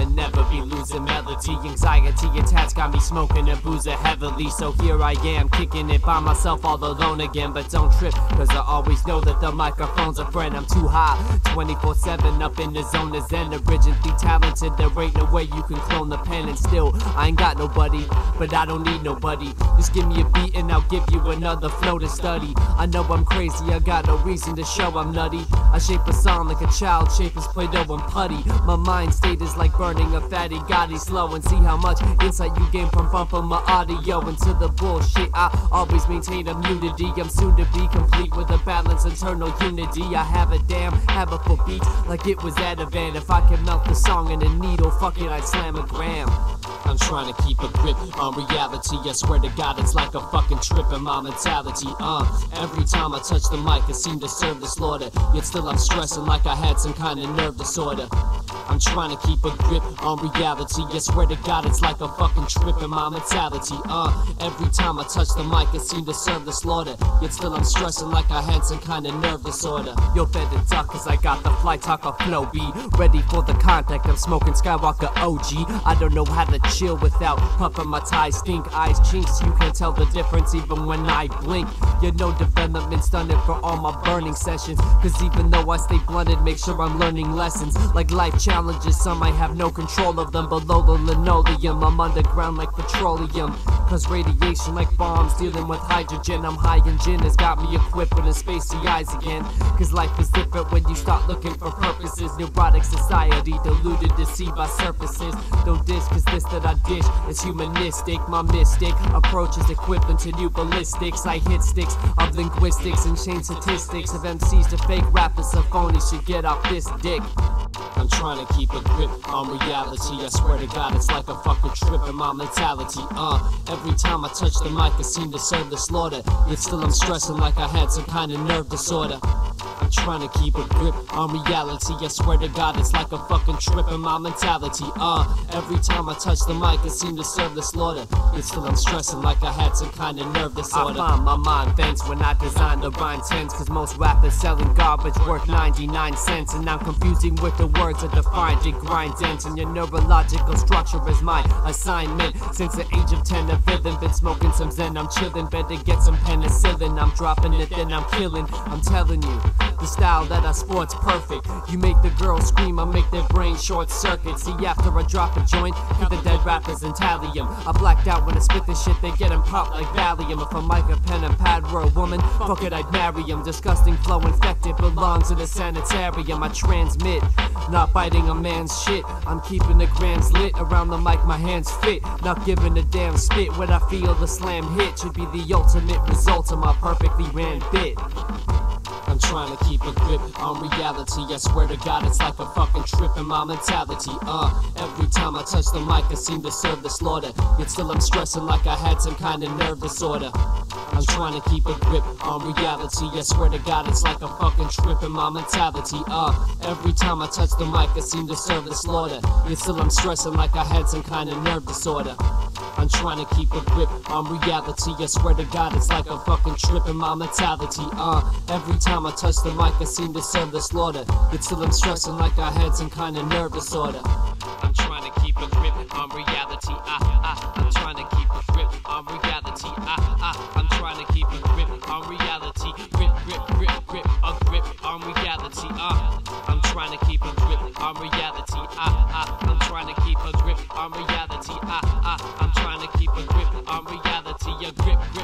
wanna never be losing melody. Anxiety attacks got me smoking and boozing heavily. So here I am, kicking it by myself all alone again. But don't trip, cause I always know that the microphone's a friend. I'm too high, 24/7 up in the zone of zen. Originally talented, there ain't no way you can clone the pen. And still, I ain't got nobody, but I don't need nobody. Just give me a beat and I'll give you another flow to study. I know I'm crazy, I got no reason to show I'm nutty. I shape a song like a child shapes Play-Doh and putty. My mind state is like burning a fatty Gotti slow. And see how much insight you gain from bumping my audio into the bullshit. I always maintain immunity. I'm soon to be complete with a balanced internal unity. I have a damn habit for beats like it was Ativan. If I could melt the song in a needle, fuck it, I'd slam a gram. I'm trying to keep a grip on reality. I swear to God, it's like a fucking trip in my mentality. Every time I touch the mic, it seemed to serve the slaughter. Yet still I'm stressing like I had some kind of nerve disorder. I'm trying to keep a grip on reality. I swear to God, it's like a fucking trip in my mentality. Every time I touch the mic, it seemed to serve the slaughter. Yet still I'm stressing like I had some kind of nerve disorder. Yo, better duck, cause I got the fly talker flow beat. Ready for the contact, I'm smoking Skywalker OG. I don't know how to chill without puffing my ties. Stink eyes chinks, you can't tell the difference even when I blink. You know development's done it for all my burning sessions. Cause even though I stay blunted, make sure I'm learning lessons. Like life challenges, some I have no control of them. Below the linoleum, I'm underground like petroleum. Cause radiation like bombs, dealing with hydrogen. I'm high in gin, has got me equipped with a spacey eyes again. Cause life is different when you start looking for purposes. Neurotic society, deluded to see by surfaces. Don't diss, cause this that I dish is humanistic. My mystic approach is equivalent to new ballistics. I hit sticks of linguistics and change statistics of MCs to fake rappers. So phony should get off this dick. I'm trying to keep a grip on reality. I swear to God, it's like a fucking trip in my mentality. Every time I touch the mic, it seemed to serve the slaughter. Yet still I'm stressing like I had some kind of nerve disorder. I'm trying to keep a grip on reality. I swear to God, it's like a fucking trip in my mentality. Every time I touch the mic, it seemed to serve the slaughter. Yet still I'm stressing like I had some kind of nerve disorder. I find my mind vents when I design the rhyme tense. Cause most rappers selling garbage worth 99 cents. And I'm confusing with the words that define it, grind dent. And your neurological structure is my assignment. Since the age of 10 I've been smoking some Zen. I'm chilling, better get some penicillin. I'm dropping it, then I'm killing. I'm telling you, the style that I sport's perfect. You make the girls scream, I make their brain short circuit. See, after I drop a joint, keep the dead rappers in thallium. I blacked out when I spit this shit, they get 'em popped like Valium. If a mic, a pen, and pad were a woman, fuck it, I'd marry 'em. Disgusting flow infected, belongs in a sanitarium. I transmit, not biting a man's shit. I'm keeping the grams lit, around the mic my hands fit. Not giving a damn spit, when I feel the slam hit should be the ultimate result of my perfectly ran bit. I'm trying to keep a grip on reality. I swear to God, it's like a fucking trip in my mentality. Every time I touch the mic, it seemed to serve the slaughter. Yet still I'm stressing like I had some kind of nerve disorder. I'm trying to keep a grip on reality. I swear to God, it's like a fucking trip in my mentality. Every time I touch the mic, it seemed to serve the slaughter. Yet still I'm stressing like I had some kind of nerve disorder. I'm trying to keep a grip on reality. I swear to God, it's like a fucking trip in my mentality. Every time I touch the mic, I seem to serve the slaughter. Yet still I'm stressing like I had some kind of nerve disorder. I'm trying to keep a grip on reality. I'm trying to keep a grip on reality. I'm trying to keep a grip on reality. Grip, a grip on reality. I'm trying to keep a grip on reality. I'm trying to keep a grip on reality. I'm trying to keep a grip on reality. A grip.